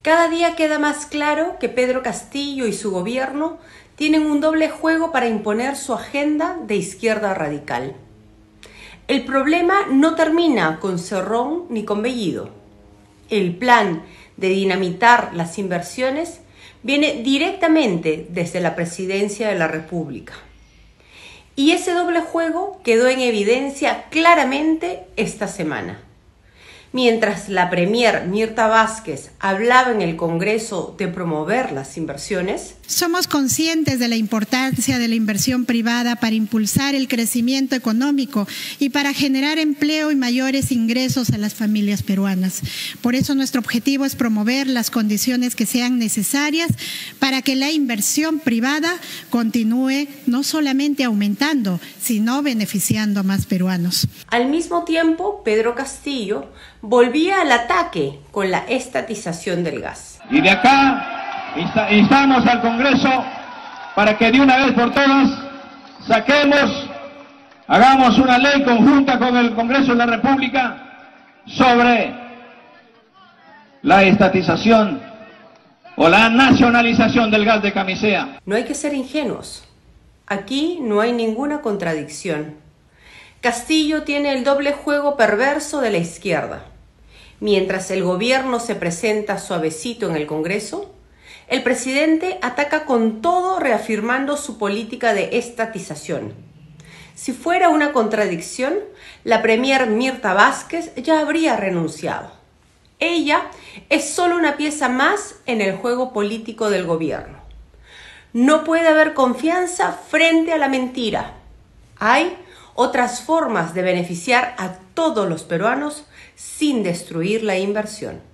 Cada día queda más claro que Pedro Castillo y su gobierno tienen un doble juego para imponer su agenda de izquierda radical. El problema no termina con Cerrón ni con Bellido. El plan de dinamitar las inversiones viene directamente desde la Presidencia de la República. Y ese doble juego quedó en evidencia claramente esta semana. Mientras la premier Mirta Vázquez hablaba en el Congreso de promover las inversiones, somos conscientes de la importancia de la inversión privada para impulsar el crecimiento económico y para generar empleo y mayores ingresos a las familias peruanas. Por eso nuestro objetivo es promover las condiciones que sean necesarias para que la inversión privada continúe no solamente aumentando, sino beneficiando a más peruanos. Al mismo tiempo, Pedro Castillo volvía al ataque con la estatización del gas. Y de acá instamos al Congreso para que de una vez por todas hagamos una ley conjunta con el Congreso de la República sobre la estatización o la nacionalización del gas de Camisea. No hay que ser ingenuos. Aquí no hay ninguna contradicción. Castillo tiene el doble juego perverso de la izquierda. Mientras el gobierno se presenta suavecito en el Congreso, el presidente ataca con todo reafirmando su política de estatización. Si fuera una contradicción, la premier Mirta Vázquez ya habría renunciado. Ella es solo una pieza más en el juego político del gobierno. No puede haber confianza frente a la mentira. Hay otras formas de beneficiar a todos los peruanos sin destruir la inversión.